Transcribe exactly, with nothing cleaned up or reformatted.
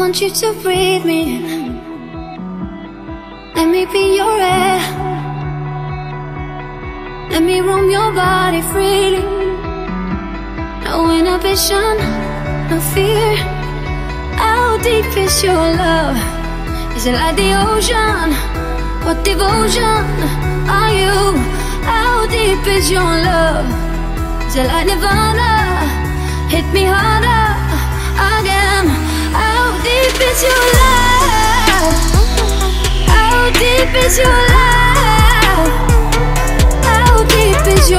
want you to breathe me in. Let me be your air. Let me roam your body freely. No inhibition, no fear. How deep is your love? Is it like the ocean? What devotion are you? How deep is your love? Is it like Nirvana? Hit me harder again. How deep is your love? How deep is your love? How deep is